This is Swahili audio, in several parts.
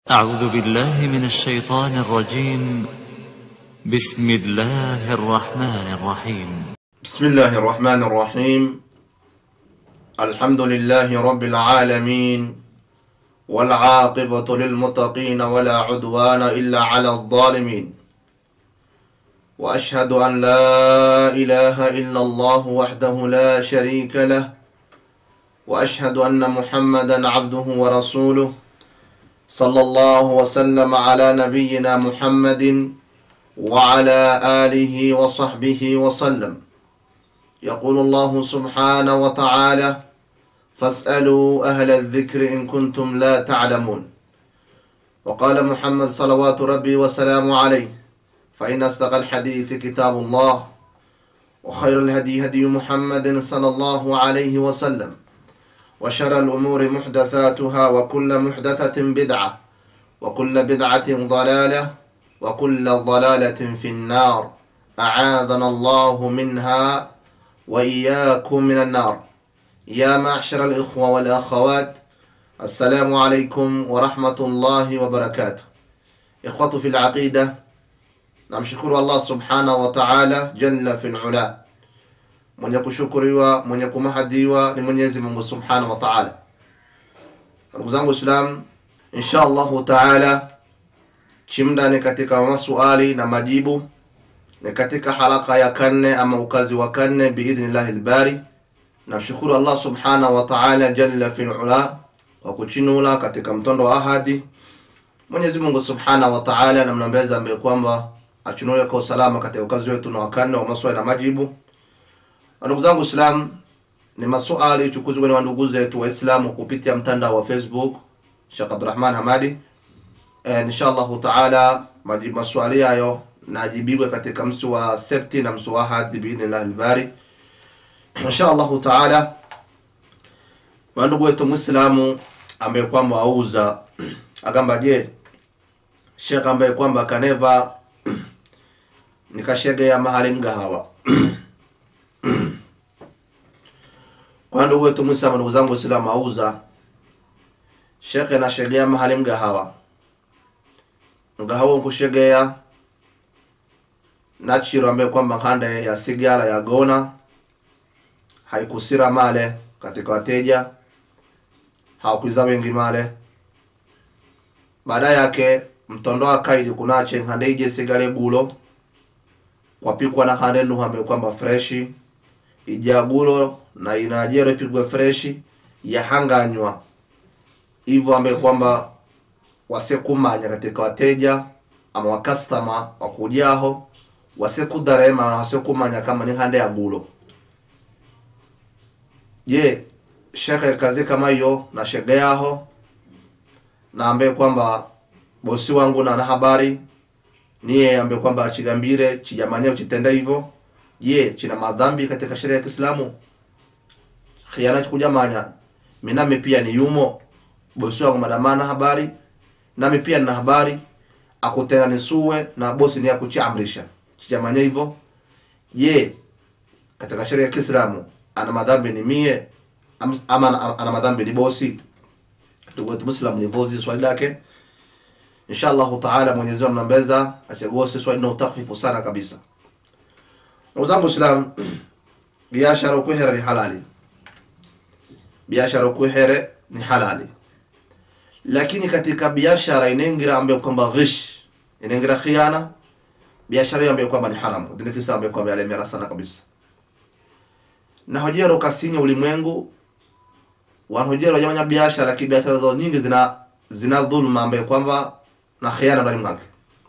أعوذ بالله من الشيطان الرجيم. بسم الله الرحمن الرحيم. بسم الله الرحمن الرحيم. الحمد لله رب العالمين، والعاقبة للمتقين ولا عدوان إلا على الظالمين، وأشهد أن لا إله إلا الله وحده لا شريك له، وأشهد أن محمدا عبده ورسوله، صلى الله وسلم على نبينا محمد وعلى آله وصحبه وسلم. يقول الله سبحانه وتعالى: فاسألوا أهل الذكر إن كنتم لا تعلمون. وقال محمد صلوات ربي وسلام عليه: فإن أصدق الحديث كتاب الله، وخير الهدي هدي محمد صلى الله عليه وسلم، وشر الأمور محدثاتها، وكل محدثة بدعة، وكل بدعة ضلالة، وكل ضلالة في النار. أعاذنا الله منها وإياكم من النار. يا معشر الإخوة والأخوات، السلام عليكم ورحمة الله وبركاته. إخوة في العقيدة، namshukuru Allah subhanahu wa ta'ala jalla fil ula. Mwenye kushukuriwa, mwenye kumahadiwa ni Mwenyezi Mungu subhanahu wa ta'ala. Ndugu zangu Islam, insha Allah ta'ala chimda ni katika maswali na majibu, ni katika halaka ya kanne ama ukazi wa kanne biidhnillahi albari. Namshukuru Allah subhanahu wa ta'ala jalla fil ula kwa kuchinula katika mtondo wa ahadi. Mwenyezi Mungu subhanahu wa ta'ala namnambeza ambaye kwamba achinule kwa usalama katika ukazi wetu na wakane wa maswali na majibu. Ndugu zangu Islam, ni maswali chukuzwe na ndugu zetu Waislamu kupitia mtandao wa Facebook Sheikh Abdurrahman Hamadi. Inshallah ta'ala majibu maswali hayo najibiwe katika msu wa septi na msu wa hadi biidhnillah albari. Inshallah ta'ala ndugu wetu Muislamu ambaye kwamba auza agamba, je, Sheikh ambaye kwamba kaneva nikashegea mahali mgahawa kwa ndugu wetu Muislamu, ndugu zangu Waislamu, auza Sheikh na shegea mahali mgahawa nkushegea nachiro ambaye kwamba kande ya sigara ya gona haikusira male katika wateja, hawakuiza wengi male. Baada yake mtondoa kaidi kunache kande ije sigara gulo kwa pikwa na kande ndu ambaye kwamba freshi ijagulo na inajero pigwe freshi ya hanganywa hivyo ambaye kwamba wasekumanya katika wateja ama wa customer wakujaho wasekudarema wasekumanya kama ni hande ya gulo. Je, Sheikh kazi kama hiyo na shege yaho na ambaye kwamba bosi wangu na habari niye ambaye kwamba achigambire chijamanya uchitenda hivyo, je, china madhambi katika sheria ya Kiislamu? Khiana kujamanya minami pia ni yumo bosi wangu madamana habari nami pia na habari akutena nisuwe na bosi ni akuchiamrisha chijamanya hivyo, je, katika sheria ya Kiislamu ana madhambi ni mie ama ana madhambi ni bosi? Ndugu wetu Muislamu ni vozi swali lake. Inshallah ta'ala Mwenyezi Mungu mnambeza achague swali na utafifu sana kabisa. Ndugu zangu Islam, biashara kuhere ni halali. Biashara kuhere ni halali. Lakini katika biashara inengira ambayo kwamba ghish, inengira khiana, biashara ambayo kwamba ni haramu. Dini kisa ambayo kwamba yalemera sana kabisa. Na hojero kasini ulimwengu wanhojero jamanya biashara, kibiashara zao nyingi zina dhulma ambayo kwamba na khiana ndani mwake.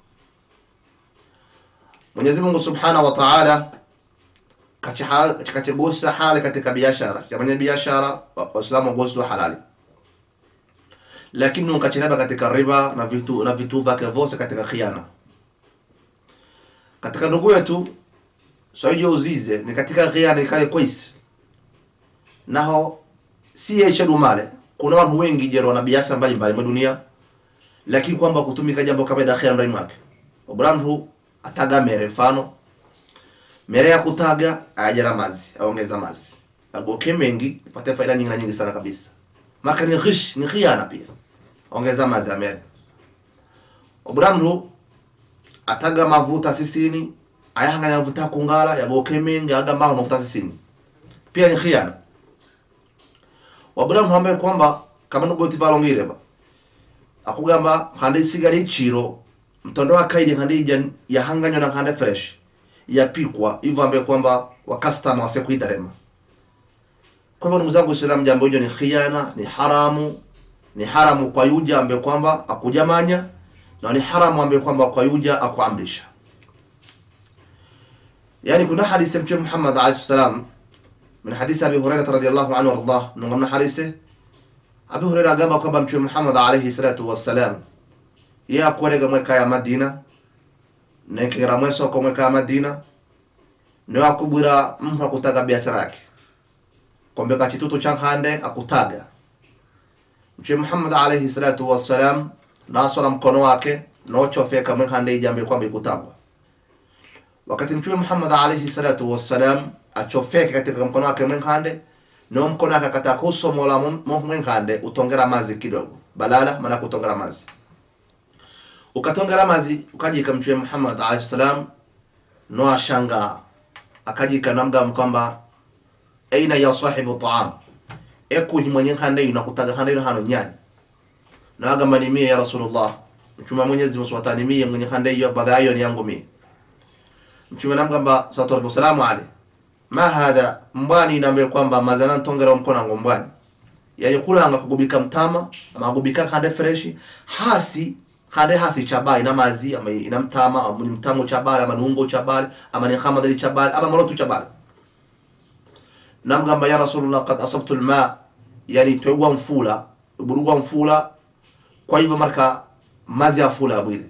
Mwenyezi Mungu Subhanahu wa Ta'ala kachagusa hali katika biashara. Jamanya biashara Waislamu gosu halali. Lakini ukachinaba katika riba na vitu vake vose katika khiana. Katika ndugu yetu Saidi uzize ni katika khiana ikale kwisi. Naho si yechedu male. Kuna watu wengi jero wana biashara mbalimbali mwa dunia, lakini kwamba kutumika jambo kama da khiana ndani mwake. Obramhu ataga mere mfano. Mere ya kutaga ajira mazi, aongeza mazi. Agoke mengi ipate faida nyingi sana kabisa. Maka ni ghish, ni khiana pia. Ongeza mazi ya mere. oburamru ataga mavuta sisini ayahanga yavuta kungala yagokemenga agamba mavuta sisini pia ni khiana. Oburamru ambaye kwamba kama nugoti valongire ba akugamba hande sigari chiro mtondo akaidi hande yahanganywa na hande fresh yapikwa hivyo ambaye kwamba wa customer wasekuidarema. Kwa hivyo ndugu zangu Islam, jambo hilo ni khiana, ni haramu kwa yuja ambaye kwamba akujamanya, na ni haramu ambaye kwamba kwa yuja akuamrisha. Yani kuna hadithi ya Mtume Muhammad alayhi salam min hadithi Abi Hurairah radhiyallahu anhu warḍah, ngamna hadithi Abi Hurairah agamba kwamba Mtume Muhammad alayhi salatu wassalam ya kuerega mweka ya Madina na kira mweso kwa mweka ya Madina na akubura mtu akutaga biashara yake kombeka chituto cha hande akutaga. Mtume Muhammad alayhi salatu wassalam nasora mkono wake no chofeka mweka hande jambo kwamba ikutagwa. Wakati Mtume Muhammad alayhi salatu wassalam achofeka katika mkono wake mweka hande no mkono wake akataka kusomola mweka hande utongera mazi kidogo balala maana kutongera mazi ukatongera mazi ukajika Mtume Muhammad alayhi salam no ashanga akajika namga mkamba aina ya sahibu ta'am eku mwenye hande unakutaga hande hano nyani na agamba ni mie ya Rasulullah. Mtume Mwenyezi Mungu swatani mie mwenye hande hiyo badhayo ni yangu mie. Mtume namgamba sallallahu salamu alayhi ma hadha mbani nambe kwamba mazana ntongera mkono ngombani yani kula anga kugubika mtama ama kugubika hande fresh hasi hande hasi chabai na mazi ama ina mtama ama mtamo chabali ama nungo chabali ama ni khamadali chabali ama morotu chabali. Namgamba ya Rasulullah qad asabtu alma yani tuegwa mfula burugwa mfula kwa hivyo marka mazi ya fula abwile.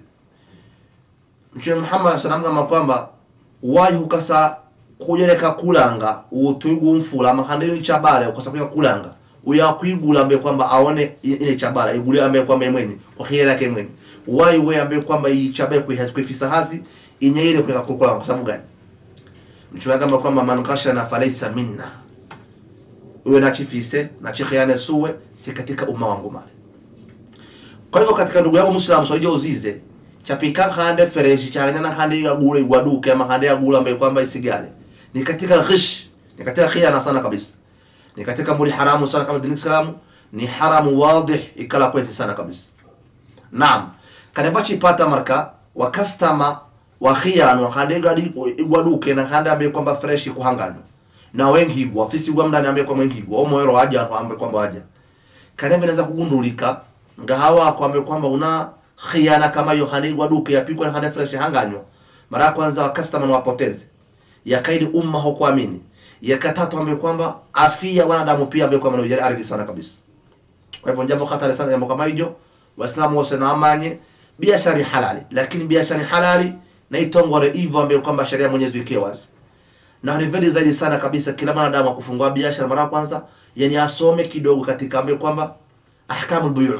Mtume Muhammad sallallahu kwamba wayi hukasa kujeleka kulanga utuigu mfula ama handeli chabale ukasa kuya kulanga uyakwigula ambaye kwamba aone ile chabala igule ambaye kwamba mwenye kwa khiera yake mwenye wayi we ambaye kwamba hii chabe kuifisa hazi inyeile kwa kulanga kwa sababu gani? Mtume kama kwamba man khashana falaysa minna, uwe na chifise na chikhiane suwe si katika umma wangu mali. Kwa hivyo katika ndugu yangu Muislamu soje uzize chapika hande fresh changanya hande ya gule igwaduke ama hande ya gula ambaye kwamba isigale ni katika ghish, ni katika khiana sana kabisa, ni katika muli haramu sana kama dini Islamu ni haramu wadih ikala kwesi sana kabisa. Naam, kanabachi pata marka wa customer wa khiano hande gadi igwaduke na hande ambaye kwamba fresh kuhanganywa na wengi wafisi wa mndani ambaye kwa wengi wa moyo haja ambaye kwamba haja kana vinaweza kugundulika ngahawa kwa ambaye kwamba una khiana kama hiyo hande igwaduke yapikwa na hande fresh hanganywa mara kwanza wa customer wapoteze yakaidi umma hukuamini yakatatu ambaye kwamba afia wanadamu pia ambaye kwamba ni ardhi sana kabisa. Kwa hivyo jambo hatari sana jambo kama hiyo Waislamu wote na amanye biashara halali, lakini biashara halali na itongore hivyo ambaye kwamba sheria Mwenyezi wake wazi. Na ni vile zaidi sana kabisa kila mwanadamu akufungua biashara mara kwanza yani asome kidogo katika ambaye kwamba ahkamul buyu'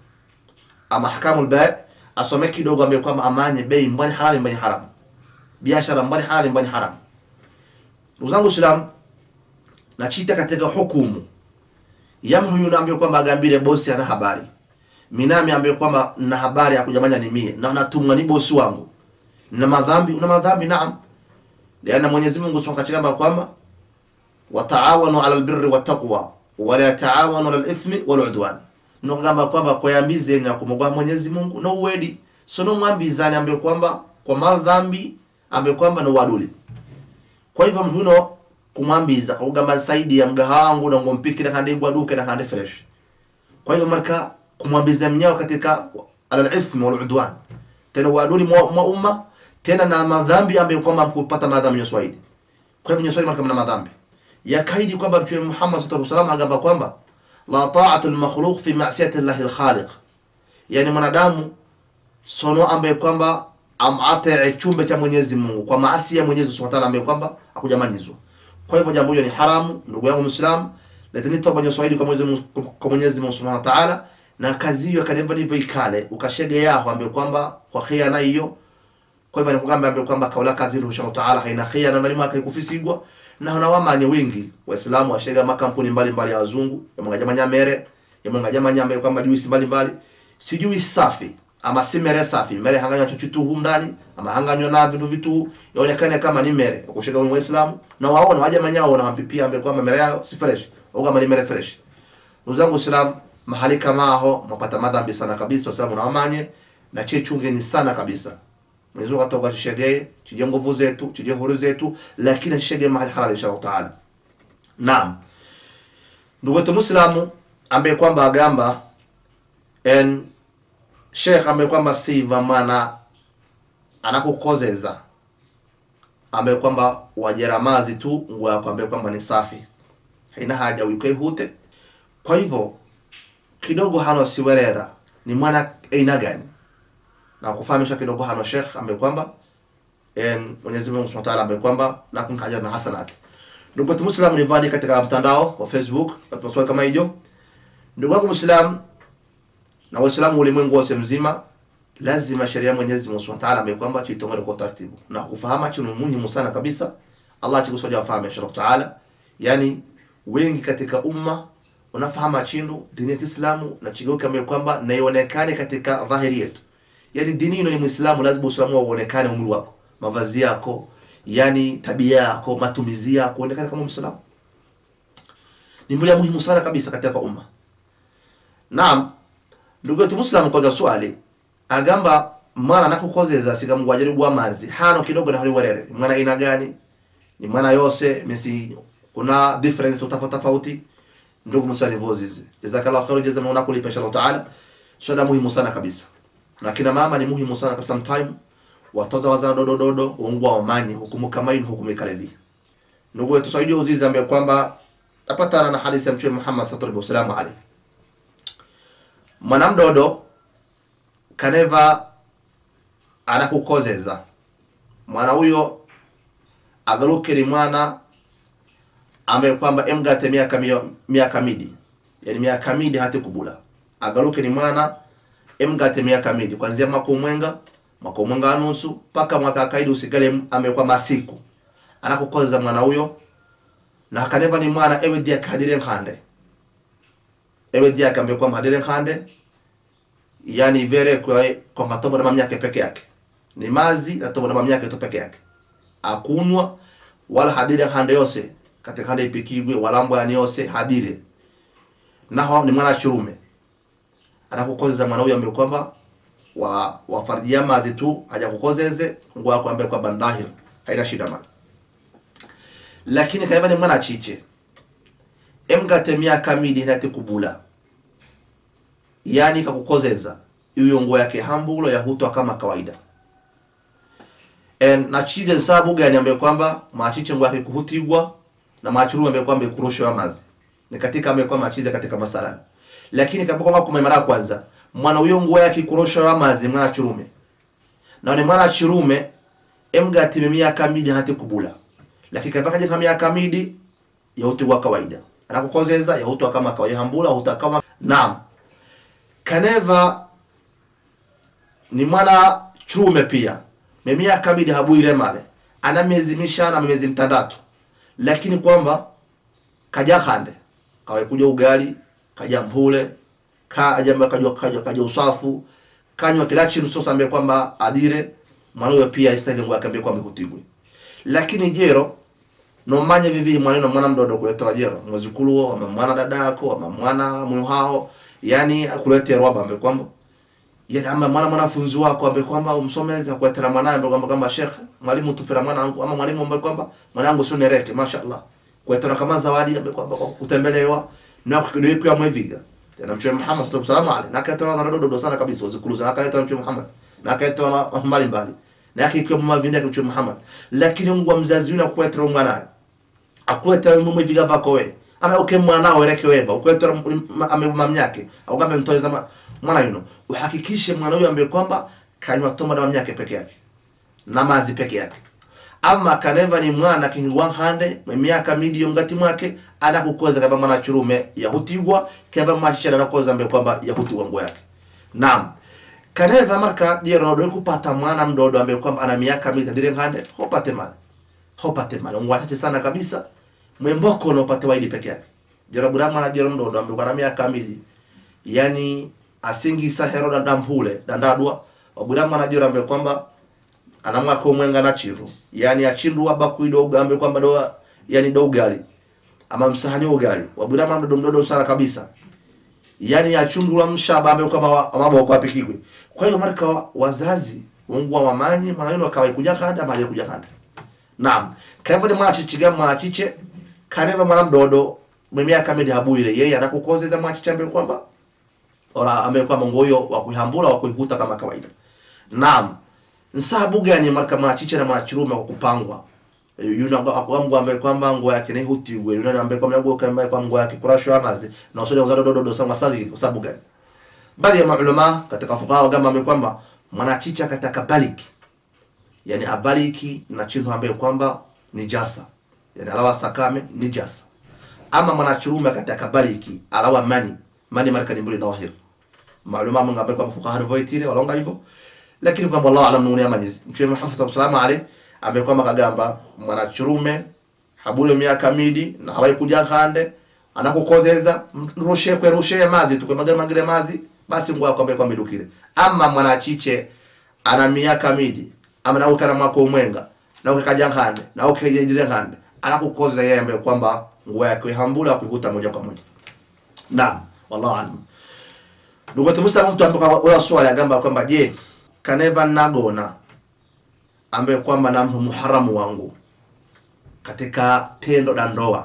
ama ahkamul bay' asome kidogo ambaye kwamba amanye bei mbani halali mbani haram, biashara mbani halali mbani haram. Ndugu zangu Islam, na chita katika hukumu yamu huyu naambia kwamba agambire bosi ana habari minami ambaye kwamba na habari ya kujamanya ni mie na natumwa ni bosi wangu na madhambi una madhambi. Naam, liana Mwenyezi Mungu Subhanahu wa Ta'ala kwamba wataawanu 'ala albirri wattaqwa wa la taawanu 'ala alithmi wal 'udwan, nokugamba kwamba kwa yambize nya kumugwa Mwenyezi Mungu no uwedi sono mwambizani ambaye kwamba kwa madhambi ambaye kwamba no waduli. Kwa hivyo mhuno kumwambiza kugamba saidi ya mgahangu na ngompiki na hande gwaduke na hande fresh. Kwa hivyo marka kumwambiza mnyao katika al-ithmi wal 'udwan tena waduli mwa umma tena na madhambi ambayo kwamba mkupata madhambi ya Swahili. Kwa hivyo Swahili marka mna madhambi ya kaidi kwamba Mtume Muhammad sallallahu alaihi wasallam agamba kwamba la ta'atu al-makhluq fi ma'siyati Allah al-khaliq, yani mwanadamu sono ambaye kwamba amate chumbe cha Mwenyezi Mungu kwa maasi ya Mwenyezi Subhanahu wa Ta'ala ambaye kwamba hakujamanyizwa. Kwa hivyo jambo hilo ni haramu ndugu yangu Muislamu, lakini toba ya Swahili kwa Mwenyezi Mungu Subhanahu wa Ta'ala na kazi hiyo kaneva ndivyo ikale ukashege yao ambaye kwamba kwa khiana hiyo. Kwa hivyo nikugamba ambaye kwamba kaula kazi ile Subhanahu wa Ta'ala haina khiana ndani mwake kufisigwa na wanawamanye wengi Waislamu washega makampuni mbalimbali ya wazungu ya mngajamanya mere ya mngajamanya ambaye kwamba juisi mbalimbali sijui safi ama si mere safi, mere hanganya chuchutu ndani ama hanganywa na vitu yaonekane kama ni mere kushika wa Muislamu, na waona waje manyao na wampipia ambaye kwamba mere yao si fresh au kama ni mere fresh. Ndugu zangu Islam, mahali kama hapo mpata madhambi sana kabisa, kwa sababu na wamanye na chechungeni sana kabisa. Mwenyezi Mungu atoka shigee, chije nguvu zetu, chije huru zetu, lakini shigee mahali halali insha Allah taala. Naam. Ndugu wetu Muislamu ambaye kwamba agamba Sheikh ambaye kwamba siva maana anakukozeza, ambaye kwamba wajeramazi tu nguo yako ambaye kwamba ni safi, haina haja uikae hute. Kwa hivyo kidogo hano siwerera ni mwana aina gani, na kufahamisha kidogo hano Sheikh ambaye kwamba Mwenyezi Mungu Subhanahu wa Ta'ala ambaye kwamba na kunkaja na hasanati. Ndugu wetu Muislamu ni vadi katika mtandao wa Facebook katika swali kama hiyo. Ndugu wangu Muislamu na Waislamu ulimwengu wote mzima, lazima sheria Mwenyezi Mungu Subhanahu wa Ta'ala ambaye kwamba tuitongole kwa taratibu na kufahamu kitu muhimu sana kabisa. Allah tukusoja wafahamu inshallah Ta'ala. Yani wengi katika umma unafahamu chino dini ya Kiislamu na chigeuka ambaye kwamba naionekane katika dhahiri yetu. Yani dini ino ni Muislamu, lazima Uislamu uonekane umri wako, mavazi yako, yani tabia yako, matumizi yako kuonekana kama Muislamu. Ni jambo muhimu sana kabisa katika umma. Naam, ndugu yetu Muislamu kwa swali agamba mwana nakukozeza sikamwajaribu amazi hano kidogo na hali warere mwana ina gani, ni mwana yose mesi kuna difference tofauti. Ndugu Muislamu vozizi jazakallahu khairan jaza mwana kulipa inshallah taala. Swala muhimu sana kabisa, na kina mama ni muhimu sana kwa sometime watoza wazana dodo ungwa wamanyi hukumu kama hii hukumu kalevi. Ndugu wetu Saidi uzizi ambaye kwamba apatana na hadithi ya Mtume Muhammad sallallahu alaihi wasallam, mwanamdodo kaneva anakukozeza mwana huyo agaruke ni mwana ambaye kwamba emgate miaka midi, yani miaka midi hati kubula, agaruke ni mwana emgate miaka midi kuanzia mwaka mwenga nusu paka mwaka kaidi usigale ambaye kwa masiku anakukozeza mwana huyo, na kaneva ni mwana ewe dia kadire khande, ewe dia kambe kwa madire khande, yani vere kwa matobo na mamyake peke yake, ni mazi na tobo na mamyake to peke yake, akunwa wala hadire khande yose katika khande ipikigwe wala mbwa yose hadire. Na hao ni mwana churume anakukozeza mwana huyo ambaye kwamba wa farjia mazi tu haja kukozeze nguo yako ambaye kwamba ndahir haina shida mali. Lakini kaiva ni mwana chiche emgate miaka midi hati kubula, yani kakukozeza iyo nguo yake hambulo ya hutwa kama kawaida. Na chize sababu gani ambaye kwamba machiche nguo yake kuhutigwa na machuru ambaye kwamba ikurusho ya mazi ni katika ambaye kwamba machize katika masala. Lakini kama kwa mara kwanza mwana huyo nguo yake kurusho ya mazi mwana churume, na ni mwana churume emgate miaka midi hati kubula, lakini kama kaje kama miaka midi ya hutwa kawaida anakukozeza ya hutwa kama kawaida hambula hutwa kama. Naam, kaneva ni mwana churume pia miaka midi habuire male ana miezi mishana miezi mtandatu, lakini kwamba kaja khande kawe kuja ugali kaja mpule kaja usafu kanywa kila chini sosa ambaye kwamba adire mwana huyo pia istahili ngwa kambe kwamba kutigwe. Lakini jero no manye vivi mwana mdodo kuletewa jero mwezukulu ama mwana dadako ama mwana muhao, yani akuletea roba ambaye kwamba yani ama mwanafunzi wako ambaye kwamba umsomeza kuletea mwanae ambaye kwamba Sheikh mwalimu tufira mwanangu ama mwalimu ambaye kwamba mwanangu sio nereke mashaallah kuletea kama zawadi ambaye kwamba kutembelewa na kukidoeko ya mweviga na Mtume Muhammad sallallahu alaihi wasallam, na kaitoa na dodo sana kabisa uzikuluza akaitoa Mtume Muhammad na kaitoa mbali na akikiwa mwavinda kwa Mtume Muhammad. Lakini Mungu mzazi yule akuetera mwana akuetera mweviga vako wewe ama uke mwana wereke weba ukuetera mamnyake au kama mtoeza mwana yuno, uhakikishe mwana huyo ambaye kwamba kanywa toma na mamnyake peke yake na mazi peke yake. Ama kaneva ni mwana kingwa hande miaka midi ngati mwake ala kukoza kama mwana churume ya hutigwa kama mashara na koza ambaye kwamba ya hutigwa nguo yake. Naam, kaneva marka jero ndo kupata mwana mdodo ambaye kwamba ana miaka midi dire hande hopate mali ngwache sana kabisa mwemboko no pate waidi peke yake. Jero burama na jero mdodo ambaye kwa miaka midi, yani asingisa heroda ndampule dandadwa wabudama najira ambe kwamba anamwa ko mwenga na chiru yani achindwa bakuido ugambe kwamba do yani do ugali ama msahani ugali wabudama mdodo sana kabisa yani achundula mshaba ambe kwamba amaboko apikigwe. Kwa hiyo marka wazazi wongwa wamanyi maneno kawai kuja kanda maje kuja kanda. Naam, kaivo mwachichiga mwachiche kaneva mwana mdodo memia kamili habuire yeye anakukozeza mwachiche ambe kwamba ora ambe kwamba ngoyo wa kuihambula wa kuihuta kama kawaida. Naam, nsabu gani marka mwachiche na mwachirume kwa kupangwa yuna akwamgo ambe kwamba ngo yake ne hutiwe yuna ambe kwamba ngo kamba kwa ngo yake kurashwa amazi na usole uzado dodo sama sali kwa sababu gani? Baadhi ya maulama katika fuqaha kama ambe kwamba mwanachicha kataka baliki yani abaliki na chintu ambaye kwamba ni jasa yani alawa sakame ni jasa ama mwanachurume kataka baliki alawa mani marka ni mbuli na wahir maulama munga ambaye kwamba fuqaha voitire walonga hivyo lakini kwamba Allah alam nuni amanyizi mtume Muhammad sallallahu alaihi wasallam ambaye kwamba kagamba mwanachurume habule miaka midi na hawai kuja kande anakukozeza rushe mazi tukomagere mazi basi ngwa kwamba kwa midukire ama mwanachiche ana miaka midi ama na ukana mwako mwenga na ukakaja kande na ukajidire kande anakukoza yeye ambaye kwamba ngwa yake hambula kuikuta moja kwa moja. Naam, wallahu alam. Ndugu Muislamu mtu ambaye kwa swali agamba kwamba je kaneva nagona ambaye kwamba na muharamu wangu katika tendo la ndoa,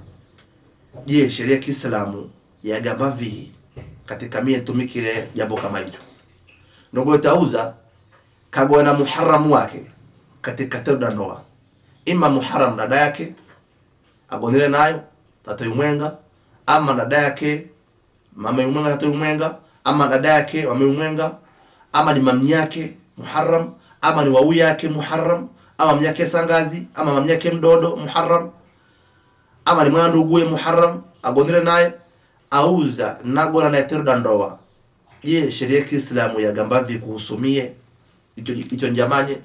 je sheria ya Kiislamu yagamba vipi katika mie tumikile jambo kama hicho? Ndugu tauza kagwa na muharamu wake katika tendo la ndoa, ima muharam dada yake agonile nayo tatayumwenga ama dada yake mama yumwenga tatayumwenga ama dada yake mama yumwenga ama ni mami yake muharram ama ni wawu yake muharram ama mami yake sangazi ama mami yake mdodo muharram ama ni mwana nduguye muharram agonile naye auza nagona na tendo la ndoa. Je sheria ya Kiislamu yagamba vipi kuhusumie hicho njamanye?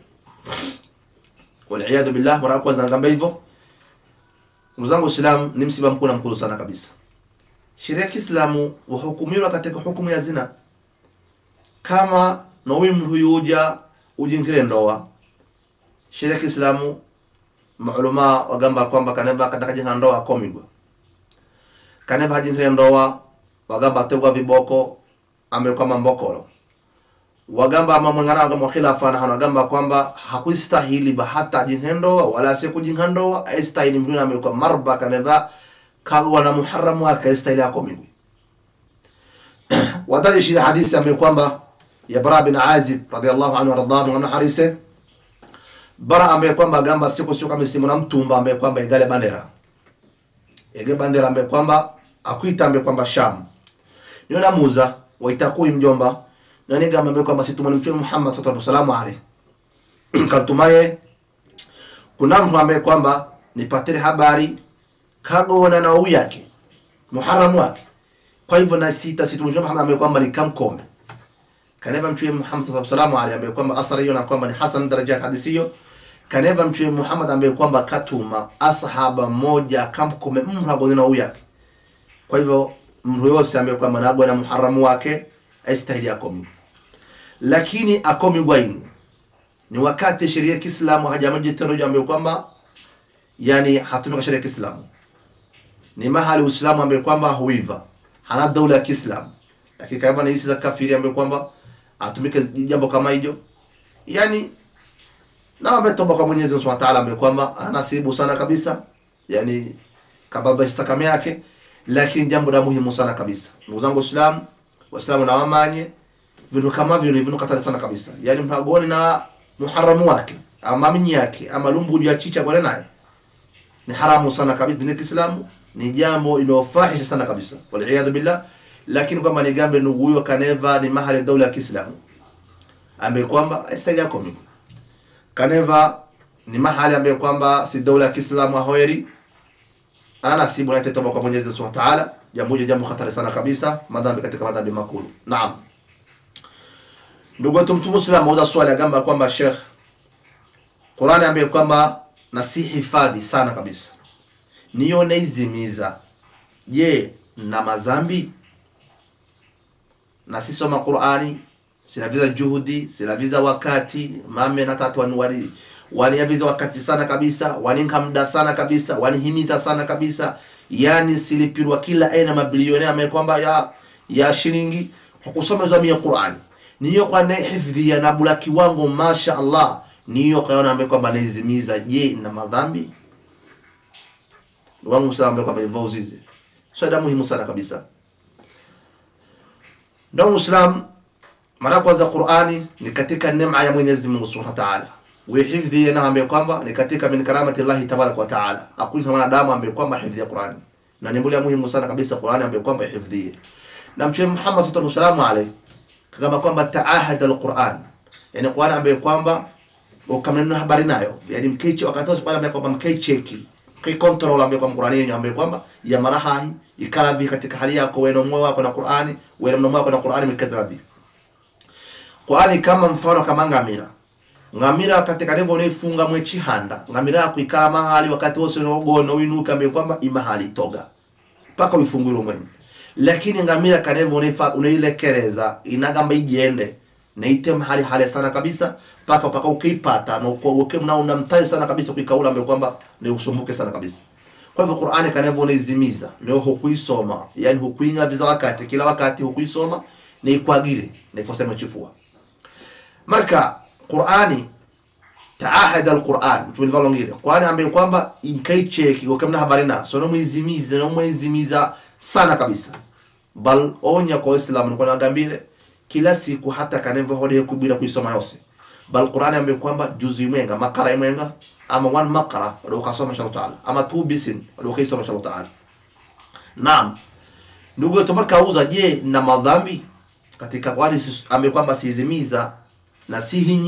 Wal billah mara kwanza ngamba hivyo. Mzangu Islam ni msiba mkuu na mkuu sana kabisa. Sheria ya Kiislamu wahukumiwa katika hukumu ya zina. Kama nawim huyuja ujinkire ndoa, sheria ya Kiislamu maulama wagamba kwamba kaneva katakajenga ndoa akomigwa. Kaneva hajinkire ndoa wagamba tegwa viboko ambaye kama mbokoro. Wagamba mamangana kama khilafa na wagamba kwamba hakustahili hata jinhendo wala sikujinhando astahili mduna amekuwa marba kanadha kawa na muharram wake astahili akomigwe. Wadali shi hadithi amekuwa ya Bara bin Azib radiyallahu anhu radhabu na harise Bara ambaye kwamba gamba sio kama simu na mtumba ambaye kwamba igale bandera ambaye kwamba akuita ambaye kwamba Sham niona muza waitakui mjomba na niga ambaye kwamba situmani mtume Muhammad sallallahu alaihi wasallam katumaye kuna mtu ambaye kwamba nipatele habari kagona na uwi yake muharram wake. Kwa hivyo na situmani Muhammad ambaye kwamba ni kamkome kaneva mtume Muhammad sallallahu alaihi ambaye kwamba asari hiyo na kwamba ni hasan daraja hadithi hiyo kaneva mtume Muhammad ambaye kwamba katuma asahaba moja kamkome mhagona na uwi yake. Kwa hivyo mtu yose ambaye kwamba nagwa na muharram wake astahili akomi, lakini akomi gwaini ni wakati sheria ya Kiislamu hajamaji tendo jambo kwamba yani hatumika sheria ya Kiislamu ni mahali Uislamu ambaye kwamba huiva hana dola ya Kiislamu, lakini kama ni hizi za kafiri ambaye kwamba atumike jambo kama hiyo yani na ametoba kwa Mwenyezi Mungu Subhanahu wa Ta'ala ambaye kwamba anasibu sana kabisa yani kababa sakame yake, lakini jambo la muhimu sana kabisa ndugu zangu Waislamu na wamanye vitu kama vile ni vitu katali sana kabisa. Yani mhagoni na muharramu wake ama mimi yake ama lumbu ya chicha kwa naye ni haramu sana kabisa dini ya Kiislamu, ni jambo inofahisha sana kabisa wal billah. Lakini kama ni gambe ndugu huyo kaneva ni mahali dola ya Kiislamu ambaye kwamba astahili akomi, kaneva ni mahali ambaye kwamba si dola ya Kiislamu ahoeri ana nasibu na tetoba kwa Mwenyezi Mungu Subhanahu wa Ta'ala. Jambo hatari sana kabisa, madhambi katika madhambi makulu. Naam, ndugu wetu mtu Muislamu mmoja swali agamba kwamba Sheikh Qur'ani ambaye kwamba nasi hifadhi sana kabisa niyo naizimiza, je na mazambi? na sisoma Qur'ani, sinaviza juhudi, sinaviza wakati, mame na tatu waniaviza wakati sana kabisa, waninka muda sana kabisa, wanihimiza sana kabisa. Yani silipirwa kila aina mabilioni amekwamba ya shilingi kwa kusoma zamia Qur'ani. Niyo kwa na hifdhi ya nabula kiwango masha Allah, niyo kaona amekwamba naizimiza. Je, na madhambi? Wangu Muislamu amekwamba hivyo uzizi. Swala muhimu sana kabisa. Ndio Muislamu, mara kwanza Qur'ani ni katika neema ya Mwenyezi Mungu Subhanahu wa Ta'ala. Hifdhi na ambaye kwamba ni katika min karamati Allah Tabarak wa Ta'ala. Hakuna mwanadamu ambaye kwamba hifdhi ya Qur'ani. Na ni mbele muhimu sana kabisa Qur'ani ambaye kwamba hifdhi. Na Mtume Muhammad sallallahu alaihi kama kwamba taahada al-Qur'an. Yani Qur'ani ambaye kwamba ukamnena habari nayo. Yani mkeiche wakati wote Qur'ani ambaye kwamba mkeicheki. Control ambaye kwamba Qur'ani ambaye kwamba ya marahahi ikaravi katika hali yako wewe na moyo wako na Qur'ani, wewe na moyo wako na Qur'ani mkadhabi. Qur'ani kama mfano kama ngamira. Ngamira katika level unaifunga mwechi handa. Ngamira kuikaa mahali wakati wose unaogono winuka ambaye kwamba imahali toga. Paka uifungure mwenye. Lakini ngamira kanevo unailekeleza inagamba ijiende na ite mahali hali sana kabisa paka ukipata na unamtai sana kabisa kuikaula ambaye kwamba ni usumbuke sana kabisa. Kwa hivyo Qur'ani kanevo unaizimiza leo hukuisoma, yani hukuinga viza wakati kila wakati hukuisoma ni kuagire na ifosema chifua. Marka Qur'ani taahada al-Qur'an tulivalongile Qur'ani ambaye kwamba imkaicheki ukamna habari na so no muizimiza sana kabisa. Bal onya kwa Islam ni kwa ngambile kila siku hata kanevo hode kubira kuisoma yose. Bal Qur'ani ambaye kwamba juzu mwenga makara mwenga ama one makara ndio ukasoma inshallah taala ama two bisin ndio ukisoma inshallah taala. Naam. Ndugu tumarka uza je na madhambi katika Qur'ani ambaye kwamba siizimiza na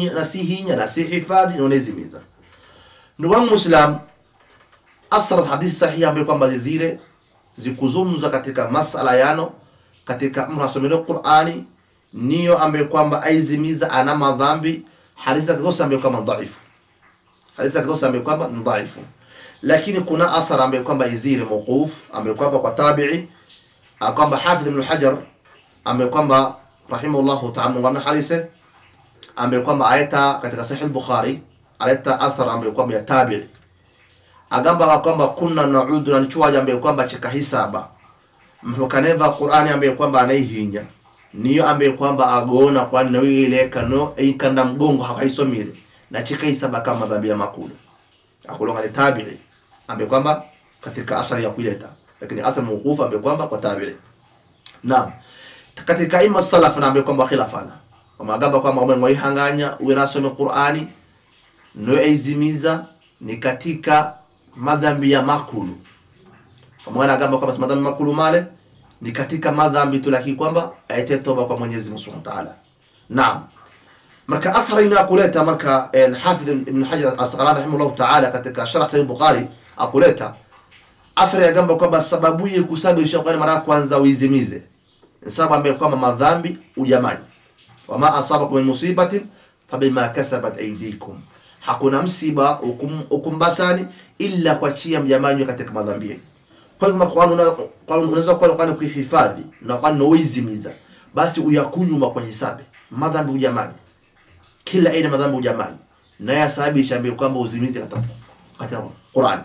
si hifadhi na unazimiza. Ndugu wangu Muislam, asra hadithi sahihi ambayo kwamba zile zikuzungumza katika masala yano katika mrasomelo Qur'ani niyo ambayo kwamba aizimiza ana madhambi. Hadithi zote ambayo kwamba dhaifu. Hadithi zote ambayo kwamba dhaifu. Lakini kuna asra ambayo kwamba izile mawquf ambayo kwamba kwa tabi'i kwamba Hafidh ibn Hajar ambayo kwamba rahimahullah ta'ala wana hadithi ambaye kwamba aita katika Sahih al-Bukhari aleta athar ambaye kwamba ya tabi'i agamba kwamba kunna naudu na nichwaje ambaye kwamba cheka hisaba mhukaneva Qur'ani ambaye kwamba anaihinya niyo ambaye kwamba agona kwa na ile kano ikanda mgongo hakaisomire na cheka hisaba kama dhambi ya makulu akulonga ni tabi'i ambaye kwamba katika asari ya kuleta, lakini asal mawqufa ambaye kwamba kwa tabi'i. Naam, katika ima salaf na ambaye kwamba khilafana magamba kwamba umemwe hanganya unasoma Qur'ani no ezimiza ni katika madhambi ya makulu. Kama anagamba kwamba madhambi makulu male ni katika madhambi tu, lakini kwamba aite toba kwa Mwenyezi Mungu Subhanahu wa Ta'ala. Naam. Marka atharina kuleta marka Hafidh ibn Hajar al-Asqalani rahimahullah ta'ala katika sharh Sahih Bukhari akuleta athari agamba kwamba sababu ya kusababisha Qur'ani mara kwanza uizimize sababu ambaye kwamba madhambi ujamani. Wama asabakum min musibatin fabima kasabat aydikum. Hakuna msiba ukumbasani illa kwa chia mjamanyo katika madhambi. Kwa hivyo unaweza kwa kuhifadhi na kwa noizimiza basi uyakunyuma kwa hisabu madhambi ujamani, kila aina madhambi ujamani na yasababisha ambaye kwamba uzimize katika Qur'an.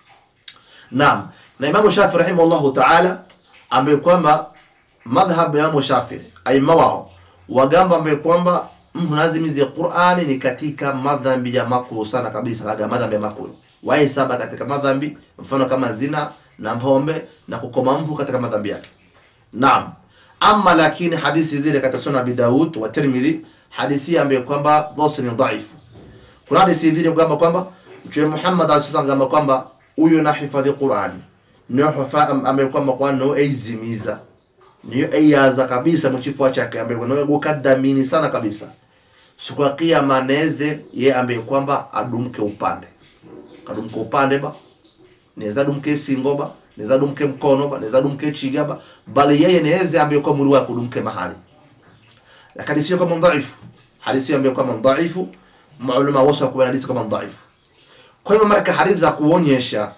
Naam, na Imam Shafi'i rahimahullah ta'ala ambaye kwamba madhhab ya Imam Shafi'i aima wao wagamba ambaye kwamba mnazimizi Qur'ani ni katika madhambi ya makulu sana kabisa, laga madhambi ya makulu wae saba katika madhambi, mfano kama zina na pombe na kukoma mtu katika madhambi yake. Naam, amma lakini hadithi zile katika Sunan Abi Daud wa Tirmidhi hadithi ambaye kwamba dhosi ni dhaifu. Kuna hadithi zile kwamba Mtume Muhammad alisema kwamba huyo na hifadhi Qur'ani ndio hafaam ambaye kwamba kwa no aizimiza niyo ayaza kabisa mchifua chake ambaye kwa gukadamini sana kabisa siku ya kiyama neze ye ambaye kwamba adumke upande ba neza dumke singoba neza dumke mkono ba neza dumke chigaba bali yeye neze ambaye kwa muri wa kudumke mahali, lakini sio kama dhaifu. Hadithi ambaye kama dhaifu maulama wasa kwa hadithi kama dhaifu. Kwa hiyo maraka hadithi za kuonyesha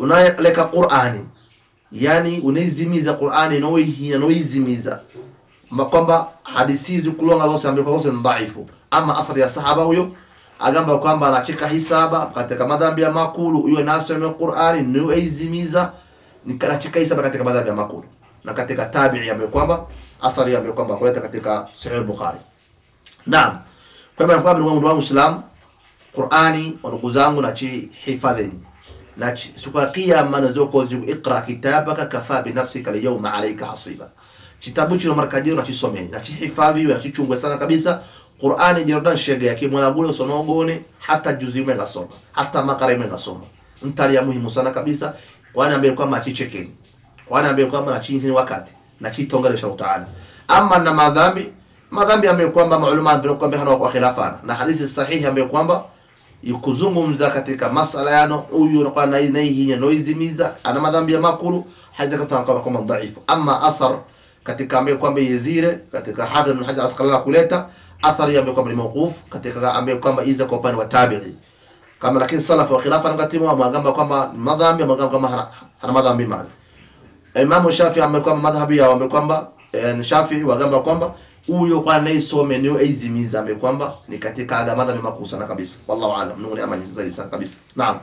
unaleka Qur'ani yani unaizimiza Qur'ani noizimiza kwamba hadithi hizi kulonga zose ambaye kwa zose ni dhaifu. Ama asali ya sahaba huyo agamba kwamba anacheka hisaba katika madhambi ya makulu, huyo nasome Qur'ani ni aizimiza nikanacheka hisaba katika madhambi ya makulu. Na katika tabi'i ambaye kwamba asali ambaye kwamba kuleta katika Sahih Bukhari. Naam. Kwa maana kwamba ndugu wa Muislam, Qur'ani ndugu zangu na hifadheni. Na siku ya kiyama nazoko ikra kitabaka kafa bi nafsika al-yawma alayka hasiba. Kitabu chino markajiro na chisomeni na chihifadhi na chichungwe sana kabisa. Qur'ani Jordan shege yake mwanagule usonogone hata juzi menga soma hata makare menga soma ntali ya muhimu sana kabisa kwani ambaye kwamba chichekeni kwani ambaye kwamba na chini wakati na chitongelesha utaala. Ama na madhambi ambaye kwamba maulama ndio kwamba hana kwa khilafana na hadithi sahihi ambaye kwamba yukuzungumza katika masala yano huyu anakuwa na hii noizimiza ana madhambi ya makulu hajakata kama dhaifu. Ama asar katika ambaye kwamba yezire katika Hafidh ibn Hajar Asqalani kuleta athari ambayo kwamba ni mawquf katika ambayo kwamba iza kwa upande wa tabi'i kama, lakini salaf wa khilafa ngatimu amagamba kwamba madhambi amagamba kama hana madhambi mali. Imam Shafi'i ambaye kwamba madhhabi yao ambaye kwamba Shafi'i wagamba kwamba huyo kwa naisome ndio aizimiza ambaye kwamba ni katika aga madhambi makusa na kabisa. Wallahu aalam, nuni amani zaidi sana kabisa. Naam,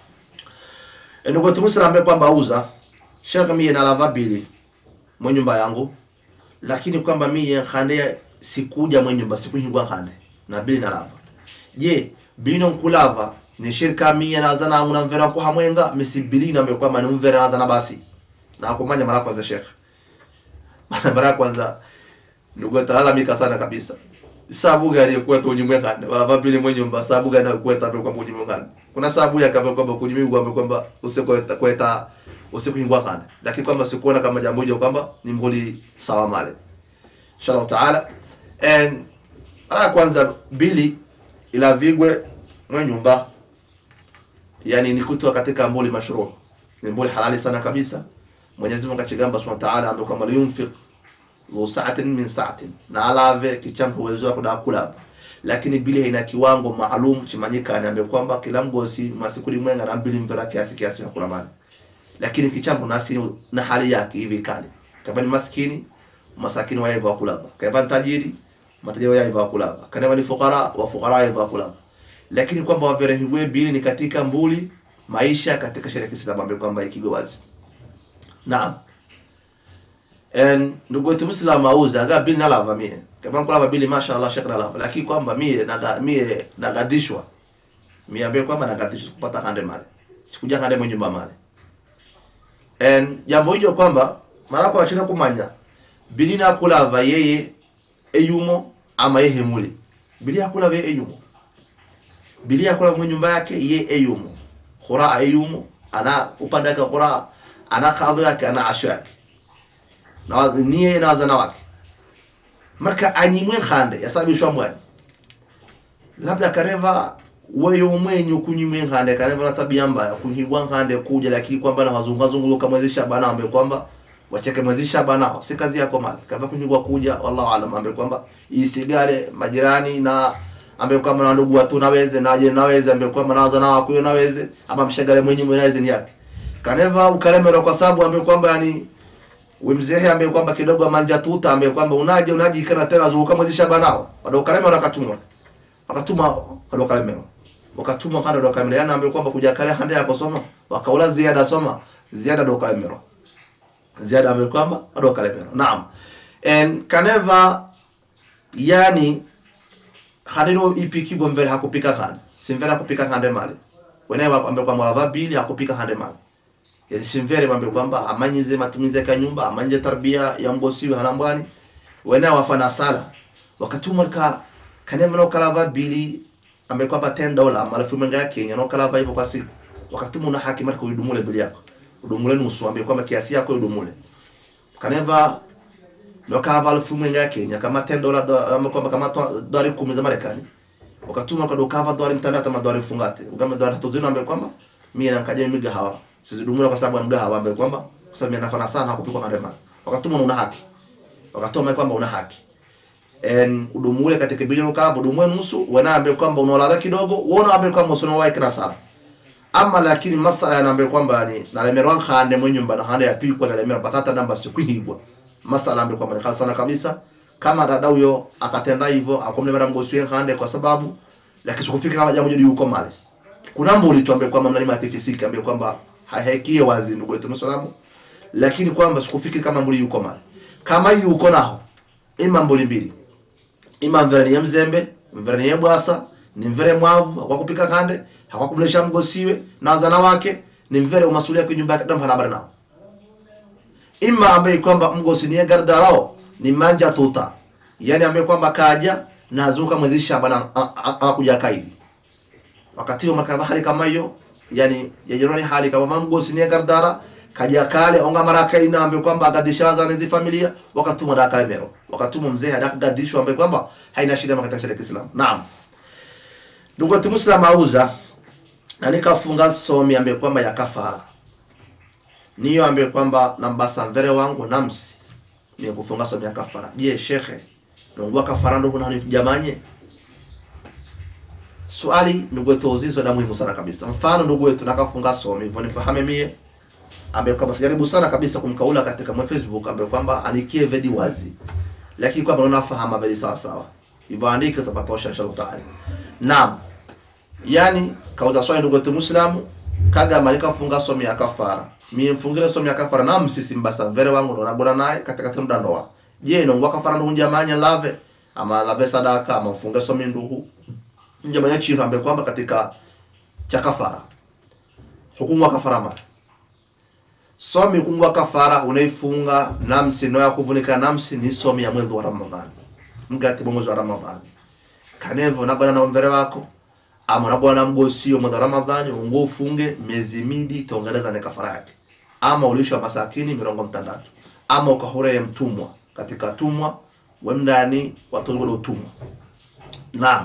ndugu Muislamu ambaye kwamba auza Sheikh mimi na lava bili mwenye nyumba yangu, lakini kwamba mimi khande sikuja mwenye nyumba sikuhingwa khande na bili na lava. Je, bino kulava ni shirka mimi na zana yangu na mvera kwa hamwenga misibili na kwamba ni mvera na zana basi na kumanya mara kwanza Sheikh mara kwanza ndugu talalamika sana kabisa. Sababu gani kwa tu nyumba khande lava bili mwenye nyumba sababu gani kwa tabe kwa mwenye nyumba. Kuna sababu ya kwamba kunyimwa kwamba usikweta usikuhingwa khande, lakini kwamba sikuona kama jambo hilo kwamba ni mbuli sawa male inshallah taala. Mara kwanza bili ila vigwe mwenye nyumba yani ni kutoa katika mbuli mashruu, ni mbuli halali sana kabisa. Mwenyezi Mungu akigamba subhanahu wa ta'ala ambaye kama yunfiq lu sa'atin min sa'atin na alave kichambo uwezo wa kudakula, lakini bili ina kiwango maalum chimanyika anaambia kwamba kila mgosi masikuli mwenga na bili mvera kiasi ya kula mali, lakini kichambo nasi na hali yake hivi kali. Kama ni maskini masakini waiva wa kulaba, kama tajiri matajiri waiva wa kulaba, kama ni fukara wa fukara waiva wa kulaba, lakini kwamba waverehiwe bili ni katika mbuli maisha katika sheria ya Kiislamu ambayo kwamba ikigo wazi. Naam, ndugu wetu Muislamu auza aga bili na lava mie kama kulava bili mashaallah shakra lava, lakini kwamba mie nagadishwa mie ambaye kwamba nagadishwa kupata kande mali sikuja kande mwenye nyumba mali. Jambo hilo kwamba mara kwa chini kumanya bili na kulava yeye eyumo ama yeye muli bili ya kulava yeye eyumo bili ya kulava mwenye nyumba yake yeye eyumo khura eyumo ana upande wake khura ana khadhu yake ana asho yake na niye na wazana wake marka anyimwe khande yasabi shambwani labda kareva wewe mwenye kunyimwe khande kareva na tabia mbaya kuhigwa khande kuja, lakini kwamba na wazungazunguluka mwezi Shabana ambaye kwamba wacheke mwezi Shabana si kazi yako mali kama kuhigwa kuja. Wallahu aalam ambaye kwamba isigare majirani na ambaye kwamba na ndugu watu naweze naje naweze ambaye kwamba na wazana wako naweze ama mshagale mwenye mwenye ni yake kaneva ukalemero kwa sababu ambaye kwamba yani wemzehe ambaye kwamba kidogo manja tuta ambaye kwamba unaje ikana tena zuka mwezi Shabana bado ukalemero akatuma bado ukalemero wakatuma kando ndo kamera yana ambaye kwamba kuja kale hande ya kusoma wakaula ziada soma ziada ndo kalemero ziada ambaye kwamba ndo kalemero. Naam, kaneva yani khanilo ipiki bomvera hakupika kande simvera kupika kande mali wenewa ambaye kwamba lava bili hakupika kande mali yani simvera ambaye kwamba amanyize matumizi ya nyumba amanje tarbia ya mgosi halambwani wenewa wafana sala wakatuma kaneva no kalava bili ambaye kwamba $10 malafu menga ya Kenya no kalava hivyo kwa siku wakatuma una haki marka udumule bili yako udumule nusu ambaye kwamba kiasi yako udumule kaneva no kalava alafu menga ya Kenya kama $10 ambaye kwamba kama $10 za Marekani wakatuma kwa dokava $3 ama $fungate ugamba $3 ambaye kwamba mimi nakaje migahawa sizidumula kwa sababu ya mgahawa ambaye kwamba kwa sababu yanafana sana hakupikwa kandema wakatuma una haki wakatuma kwamba una haki udumule katika bilioni kama udumwe nusu wanaambia kwamba unaoladha kidogo uona ambaye kwamba usona waike na sala ama, lakini masala yanaambia kwamba ni na lemerwa khande mwenye nyumba na hande ya pikwa na lemerwa batata namba sikuhibwa masala ambaye kwamba ni sana kabisa kama dada huyo akatenda hivyo akomle mara mgosi wake hande kwa sababu lakini sikufika kama jambo jodi yuko mali. Kuna mbuli tuambie kwamba mnalima akifisika ambie kwamba haikie wazi ndugu wetu msalamu, lakini kwamba sikufika kama mbuli yuko mali. Kama yuko naho ima mbuli mbili, ima mverani mzembe, mverani bwasa, ni mvere mwavu kwa kupika kande, hakukumlesha mgosiwe na zana wake, ni mvere umasulia kwa nyumba yake damu habari nao. Ima ambaye kwamba mgosi ni gardarao ni manja tuta, yani ambaye kwamba kaja na azuka mwezi Shaaban anakuja kaidi. Wakati huo makava hali kama hiyo, yani yajeroni hali kama mgosi ni gardara kaja kale onga maraka ina ambaye kwamba agadishaza na familia wakati mdaka mero. Wakati mzee hadaka gadisho ambaye kwamba haina shida katika sheria ya Kiislamu. Naam. Ndugu wetu Muislamu auza na nikafunga somi ambaye kwamba ya kafara. Niyo ambaye kwamba nambasa mvere wangu namsi ni kufunga somi ya kafara. Je, shekhe nongwa kafara ndo kuna jamanye? Swali ndugu wetu uzizo na muhimu sana kabisa. Mfano ndugu wetu nakafunga somi hivyo nifahame mie ambaye kwamba sijaribu sana kabisa kumkaula katika Facebook ambaye kwamba anikie vedi wazi. Lakini kwamba unafahamu vedi sawa sawa. Hivyo andike utapatosha inshallah taala. Naam. Yani kauza swali ndugu wetu Muislamu kaga malika funga somi ya kafara. Mimi mfungire somi ya kafara na msisi mbasa vere wangu ndo nabora naye katika tendo ndoa. Je, nongwa kafara ndo njamanya lave ama lave sadaka ama mfunge somi ndugu. Njamanya chino ambaye kwamba katika cha kafara. Hukumu wa kafara ma. Somi hukumu wa kafara unaifunga namsi no ya kuvunika namsi ni somi ya mwezi wa Ramadhani. Mgati mwezi wa Ramadhani. Kanevo nabana na mvere wako ama nabwana mgosio mwezi wa Ramadhani ungo ufunge miezi midi taongeleza na kafara yake. Ama ulisha masakini mirongo mtandatu. Ama ukahore mtumwa katika tumwa wendani watu ngolo tumwa. Naam.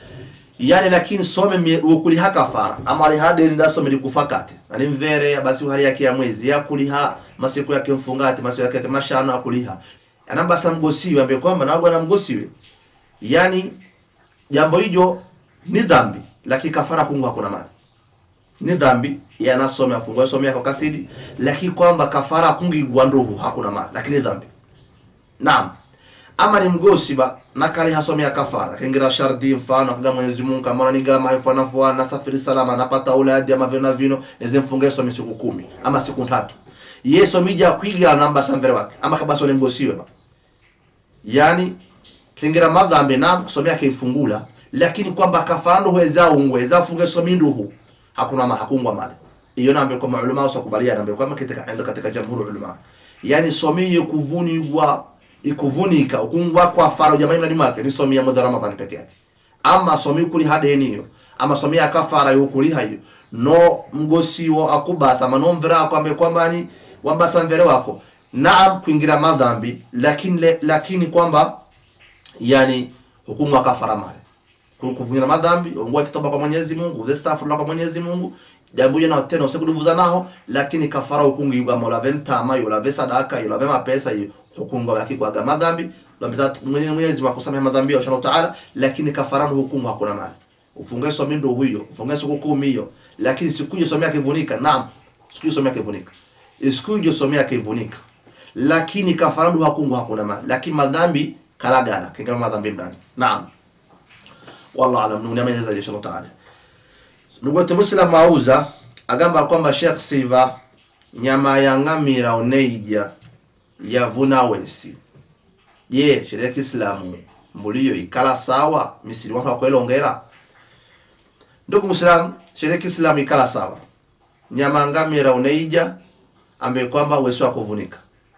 Yani lakini some ukuliha kafara ama alihade nda some likufakati ani mvere basi hali yake ya mwezi ya kuliha masiku yake mfungati masiku yake mashano akuliha anamba samgosiwe ambaye kwamba na bwana mgosiwe. Yani jambo hijo ni dhambi lakini kafara kungu hakuna mali. Ni dhambi yanasome afungwe some yako kasidi lakini kwamba kafara kungu igwanduhu hakuna mali lakini dhambi. Naam. Ama ni mgosiba nakali hasome ya kafara kingira shardi mfano kaga Mwenyezi Mungu kama ni gama mfano fwa na safiri salama napata uladi ama vino nizimfunge somi siku 10 ama siku 3. Yesu mija kuiga namba samvere wake ama kabaso ni mgosiwe ba. Yani kingira madhambi na somi yake ifungula lakini kwamba kafara ndo huweza ungweza funge somi nduhu hakuna hakungwa mali. Hiyo naambe kwa maulama wasakubaliana naambe kwa katika jamhuri ulama. Yani somi yekuvunigwa ikuvunika ukungwa kwa faro jamani ndani mwake ni somi ya mwezi Ramadhani pekee yake. Ama somi kuli hadeni hiyo ama somi ya kafara yokuli hayo no mgosiwo akubasa manomvera kwamba ni wambasa mvere wako naam kuingira madhambi lakini kwamba yani hukumu ya kafara male kuingira madhambi ongwa kitoba kwa Mwenyezi Mungu uzastaghfirullah kwa Mwenyezi Mungu jambo jana tena usikuduvuza naho lakini kafara hukungu yuga mola venta ama yola vesa sadaka yola vema pesa hiyo hukungu yake kwa madhambi labda Mwenyezi Mungu akusamehe madhambi ya Allah Taala lakini kafara hukumu hakuna mali. Ufunge somi ndo huyo ufunge siku 10 hiyo lakini sikuje somea kivunika. Naam sikuje somea kivunika sikuje somea kivunika lakini kafara ndo hukumu hakuna mali lakini madhambi karagana kinga madhambi ndani. Naam wallahu alam nuni ameza inshallah Taala. Ndugu wetu Muislamu auza agamba kwamba Sheikh Siva nyama ya ngamira oneija yavuna wesi. Je, sheria ya Kiislamu mbuliyo ikala sawa misiri watu wakwelongera? Ndugu Muislamu, sheria ya Kiislamu ikala sawa. Nyama ngamira oneija ambaye kwamba weso akuvunika.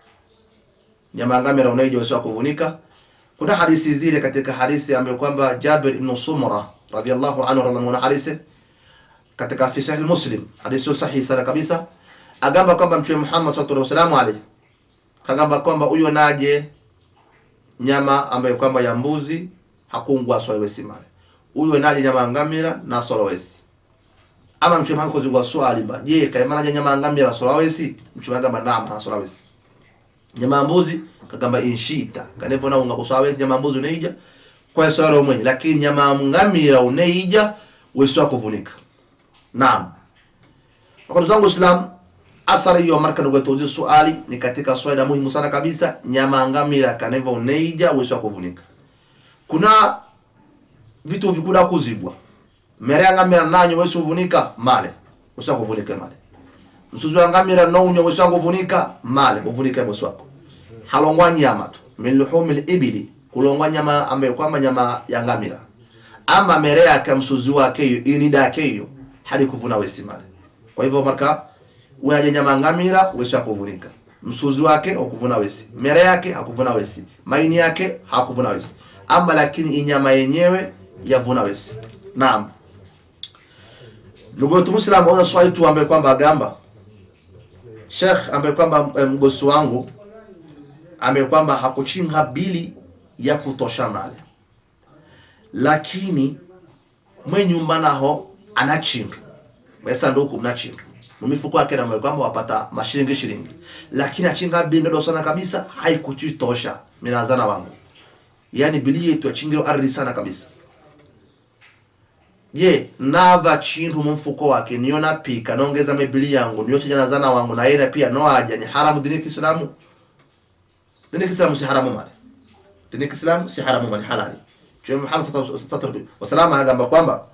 Nyama ngamira oneija weso akuvunika. Kuna hadithi zile katika hadithi ambaye kwamba Jabir ibn Sumra radhiyallahu anhu radhiyallahu hadithi katika fi sahih Muslim hadithi sahihi sana kabisa agamba kwamba Mtume Muhammad sallallahu alaihi wasallam alayhi kagamba kwamba huyo naje nyama ambayo kwamba ya mbuzi hakungwa swalewesi male huyo naje nyama ngamira na swalewesi ama Mtume Muhammad kozungwa swali ba je kaima naje nyama ngamira swalewesi Mtume agamba naam na swalewesi nyama mbuzi kagamba inshita kanevo na unga kuswalewesi nyama mbuzi uneija kwa swala mwenye lakini nyama ngamira uneija weso kuvunika. Naam. Kwa zangu Islam asari hiyo marka ndugu tuuzi swali ni katika swali muhimu sana kabisa. Nyama ngamira kaneva uneija uwezo kuvunika. Kuna vitu vikula kuzibwa. Mere ngamira nanyo uwezo kuvunika male. Uwezo kuvunika male. Msuzu ngamira nanyo uwezo kuvunika male, kuvunika uwezo wako. Halongwa nyama tu. Min luhumil ibili, kulongwa nyama ambayo kwamba nyama ya ngamira. Ama mere yake msuzu wake hiyo, inida yake hiyo, hadi kuvuna wesi male. Kwa hivyo marka unaje nyama ngamira uwezo kuvunika. Msuzu wake hakuvuna wesi, mere yake hakuvuna wesi, maini yake hakuvuna wesi. Ama lakini inyama yenyewe yavuna wesi. Naam. Ndugu yetu Muislamu ana swali tu ambaye kwamba agamba Sheikh ambaye kwamba mgosi wangu ambaye kwamba hakuchinga bili ya kutosha mali, lakini mwe nyumba naho anachindu pesa ndoku mnachindu mmifuko yake na kwamba wapata mashilingi, lakini achinga bili ndo sana kabisa haikuchitosha minazana wangu, yani bili yetu achingiro ardhi sana kabisa. Je, nava chindu mfuko wake niona pika naongeza mebili yangu niyo chanya zana wangu na yeye pia no aja ni haramu dini Kiislamu? Dini Kiislamu si haramu mali. Dini Kiislamu si haramu mali, halali. Mtume Muhammad sallallahu alaihi wasallam anagamba kwamba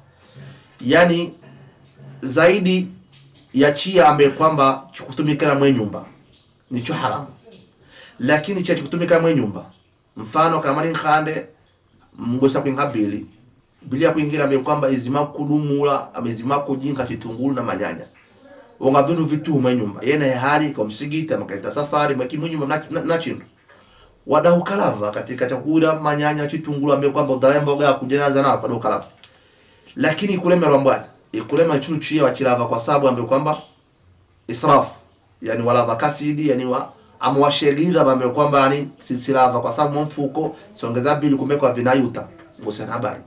yani zaidi ya chia ambaye kwamba chukutumika mwe nyumba nicho haramu, lakini cha chukutumika mwe nyumba mfano kama ni khande mgosa kuingabili bilia kuingira ambaye kwamba izima kudumula amezima kujinga kitunguru na manyanya wonga vindu vitu mwe nyumba yene hali kwa msigiti makaita safari mwe nyumba na chindu wadau kalava katika chakula manyanya kitunguru ambaye kwamba udale mboga ya kujenaza na kwa kalava, lakini kulemerwa mbwana ikulema chulu chia wachilava kwa sababu ambaye kwamba israf yani wala vakasidi yani wa amwashegira ambaye kwamba yani sisilava kwa sababu mfuko siongeza bili kumekwa vinayuta ngosana habari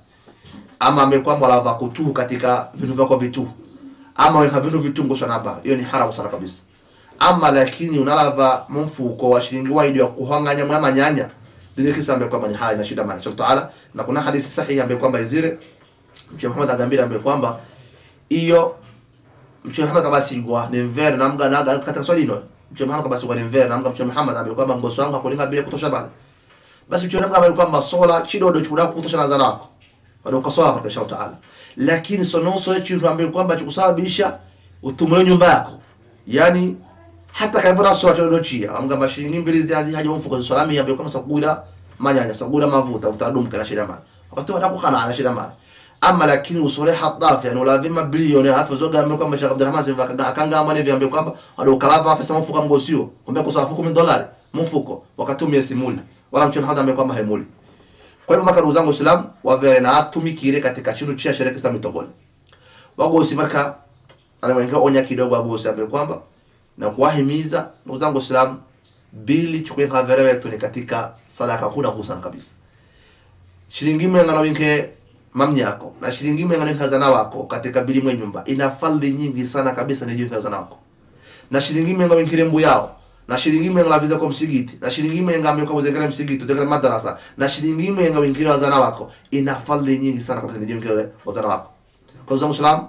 ama amekwamba lava kutu katika vitu vyako vitu ama weka vitu vitungo sana hapa, hiyo ni haramu sana kabisa. Ama lakini unalava mfuko wa shilingi waidi ya kuhanganya mwa nyanya dini Kiislamu kwamba ni halali na shida maana taala. Na kuna hadithi sahihi ambayo kwamba izire Mtume Muhammad agambira ambaye kwamba hiyo Mtume Muhammad kabasigwa ni mvere na mga naga katika swali hilo. Mtume Muhammad kabasigwa ni mvere na mga Mtume Muhammad ambaye kwamba ngoso wangu akulinga bila kutosha bale, basi Mtume Muhammad ambaye kwamba sola chidodo chukua kutosha na zanako wala ukaswala kwa Sheikh Taala, lakini sonoso chintu ambaye kwamba chikusababisha utumule nyumba yako, yani hata kama na swala chodochia amga mashilingi mbili ziazi haja mfuko salami ambaye kwamba sakura manyanya sakura mafuta utadumka na shida mali wakati wadako kana na shida mali. Ama lakini usole hadafi yani lazima bilioni hafu zoga ambaye kwamba Sheikh Abdulrahman Sivaka akanga amani vya ambaye kwamba wala ukalava pesa mfuko mgosio kumbe kusafu $10 mfuko wakati umesimuli wala mchana hada ambaye kwamba haimuli. Kwa hivyo makaru zangu Islam wavere na atumikire katika chinu chia sherehe Islam itogole. Wagosi marka anawenga onya kidogo wagosi ambaye kwamba na kuwahimiza ndugu zangu Islam bili chukue kavere wetu ni katika sadaka kuna kusana kabisa. Shilingi mwenga na winke mamnyako na shilingi mwenga na hazana wako katika bili mwe nyumba ina fadhili nyingi sana kabisa ni jinsi hazana wako. Na shilingi mwenga winke mbu yao na shilingi mwenga viza kwa msigiti na shilingi mwenga amekuwa kuzengera msigiti utengera madarasa na shilingi mwenga wengine wazana wako ina fadhili nyingi sana kabisa ni jinsi wazana wako. Kwa zangu Islam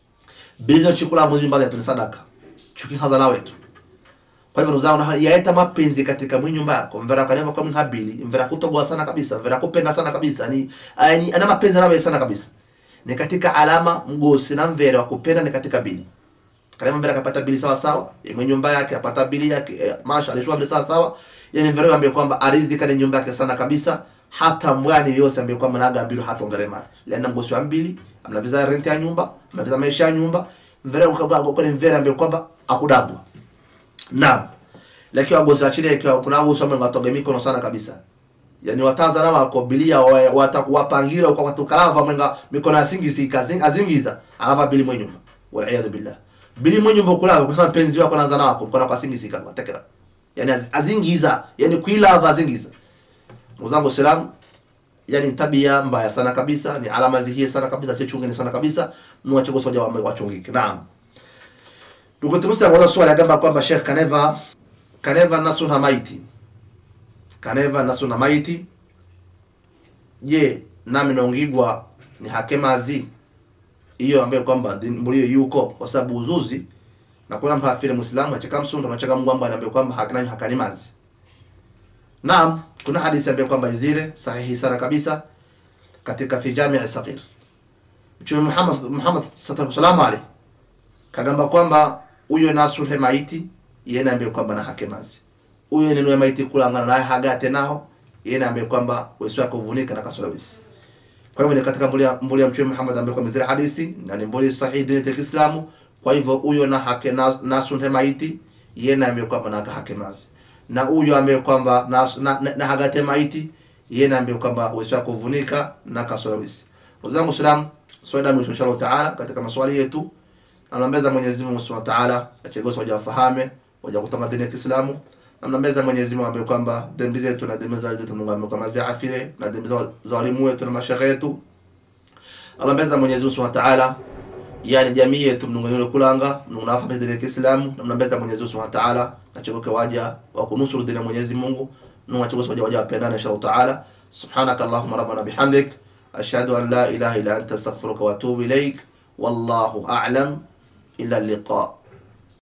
bila chukula mwezi mbali ya sadaka chuki hazana wetu. Kwa hivyo nuzao yaeta mapenzi katika nyumba yako mvera kaneva kwa mhabili mvera kutogwa sana kabisa mvera kupenda sana kabisa ni ana mapenzi nawe sana kabisa ni katika alama mgosi na mvera kupenda ni katika bili. Kama mvera kapata bili sawa sawa mwenye nyumba yake apata bili yake masha alishwa bili sawa sawa, yani mvera ambaye kwamba arizika ni nyumba yake sana kabisa hata mwani yose ambaye kwamba naga bili hata ongerema lena mgosi wa bili amnaviza rent ya nyumba amnaviza maisha ya nyumba mvera ukabago kwa mvera ambaye kwamba akudabwa. Naam. Lakini wagosi achile ikiwa kuna wao somo ngatoge mikono sana kabisa. Yani watazana wako bilia watakuwapangira kwa kutukalava mwenga mikono asingizi azingiza anava bili mwenye nyumba. Wal iyad billah. Bili mwenye nyumba kulava kwa penzi wako na zana wako mkono kwa asingizi kama tekela. Yani azingiza, yani kuilava azingiza. Muzangu salam yani tabia mbaya sana kabisa, ni alama zihie sana kabisa, chechungeni sana kabisa, mwache gosi waje wachungike. Naam. Ndugu tumusta mwaza swali agamba kwamba Sheikh kaneva nasu na maiti. Kaneva nasu na maiti. Je, nami naongigwa ni hakema azi. Iyo ambaye kwamba mulio yuko kwa sababu uzuzi na kuna mhafiri Muislamu achaka msundu anachaka Mungu anaambia kwamba hakana hakalimazi. Naam, kuna hadithi ambayo kwamba izile sahihi sana kabisa katika fi Jami' as-Saghir. Mtume Muhammad sallallahu alaihi kagamba kwamba huyo nasul maiti yeye ambaye kwamba na hakemazi. Huyo ni maiti kulangana naye hagate nao yeye ambaye kwamba weso yako kuvunika na kasolawisi. Kwa hivyo ni katika mbuli ya Mtume Muhammad ambaye kwamba zile hadithi na ni mbuli sahihi dini ya Kiislamu. Kwa hivyo huyo na hake nasul maiti yeye ambaye kwamba na hakemazi. Na huyo ambaye kwamba na hagate maiti yeye ambaye kwamba weso yako kuvunika na kasolawisi. Wazangu salam, swali mwisho inshallah taala katika maswali yetu. Namnambeza Mwenyezi Mungu Subhanahu wa Ta'ala achegosa waje wafahame, waje kutonga dini ya Kiislamu. Namnambeza Mwenyezi Mungu ambaye kwamba dhambi zetu na dhambi za zetu Mungu ambaye kama ziafire na dhambi za walimu wetu na mashaka yetu. Namnambeza Mwenyezi Mungu Subhanahu wa Ta'ala yani jamii yetu Mungu yule kulanga, Mungu nafahamu dini ya Kiislamu. Namnambeza Mwenyezi Mungu Subhanahu wa Ta'ala achegoke waje wa kunusuru dini ya Mwenyezi Mungu. Mungu achegosa waje wapendane inshallah Ta'ala. Subhanaka Allahumma rabbana bihamdik ashhadu an la ilaha illa anta astaghfiruka wa atubu ilaik. Wallahu a'lam. إلى اللقاء.